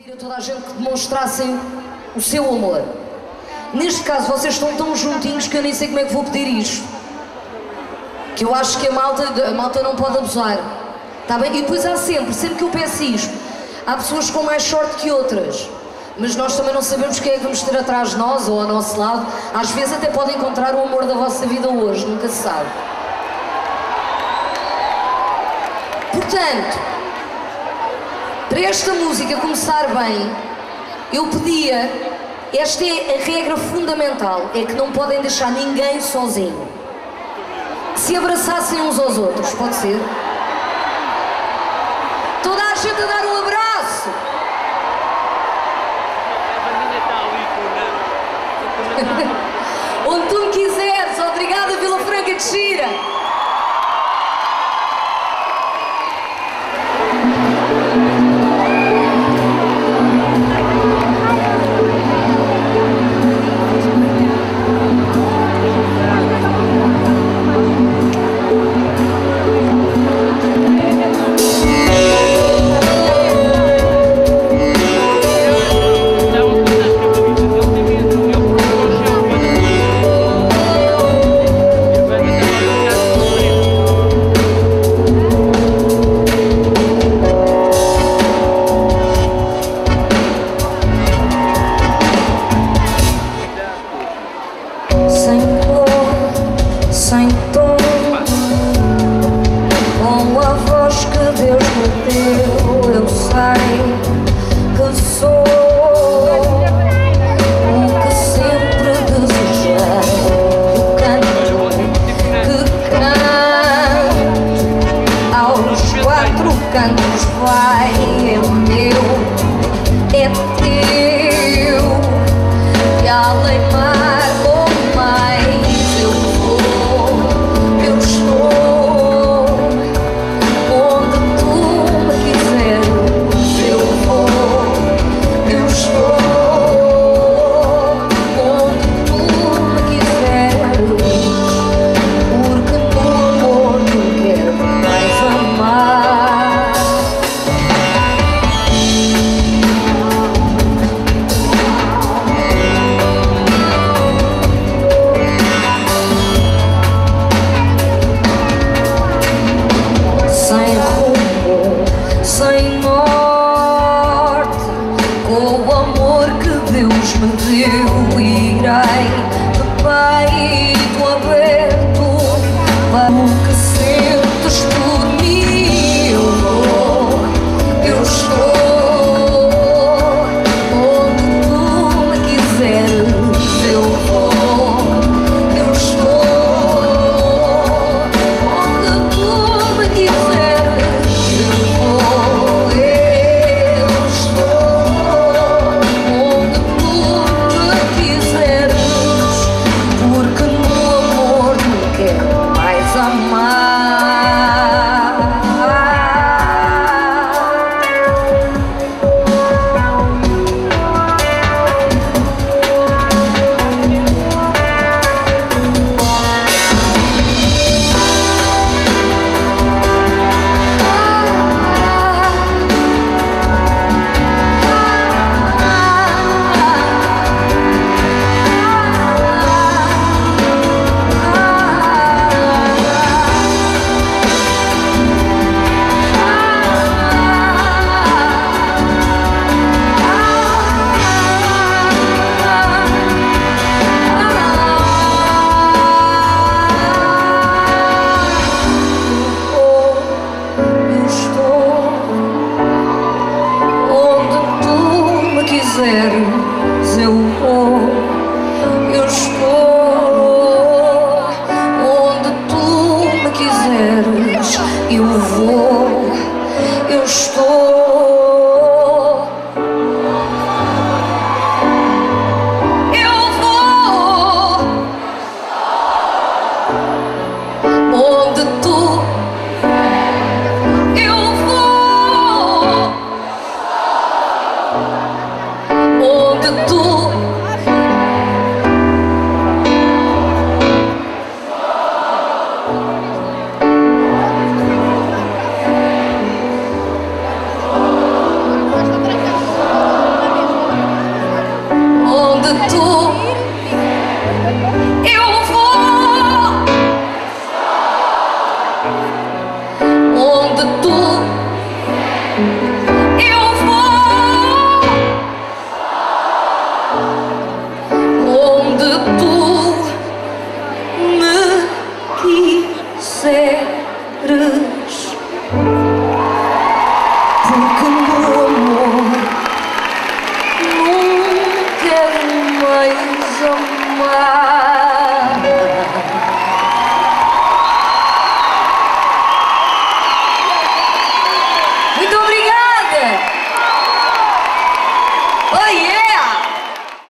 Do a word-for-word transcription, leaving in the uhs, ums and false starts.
pedir a toda a gente que demonstrassem o seu amor. Neste caso, vocês estão tão juntinhos que eu nem sei como é que vou pedir isto. Que eu acho que a malta, a malta não pode abusar. Está bem? E depois há sempre, sempre que eu peço isto, há pessoas com mais sorte que outras. Mas nós também não sabemos quem é que vamos ter atrás de nós ou ao nosso lado. Às vezes até podem encontrar o amor da vossa vida hoje, nunca se sabe. Portanto, para esta música começar bem, eu pedia, esta é a regra fundamental, é que não podem deixar ninguém sozinho. Que se abraçassem uns aos outros, pode ser? Toda a gente a dar um abraço! Onde tu me quiseres, obrigada Vila Franca de Xira! Cantos vai, é meu, é teu, e além mar ou mais eu vou, eu estou, onde tu me quiseres eu vou, eu estou, onde tu me quiseres, porque no amor não quero mais amar. Sem norte, com o amor que Deus me deu, irei de peito aberto para o que sentes por mim. Eu vou, eu estou, onde tu me quiseres eu vou, eu estou, onde tu me quiseres. Eu vou, eu estou, onde tu me quiseres, eu vou, eu estou. Oh, onde tu eu vou, onde tu me quiseres, porque no amor não quero mais amar.